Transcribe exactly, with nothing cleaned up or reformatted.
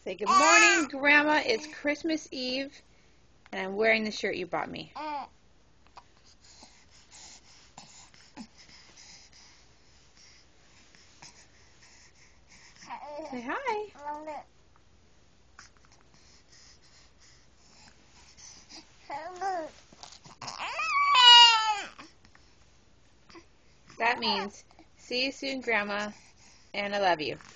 Say good morning, Grandma. It's Christmas Eve, and I'm wearing the shirt you bought me. Say hi. That means, see you soon, Grandma, and I love you.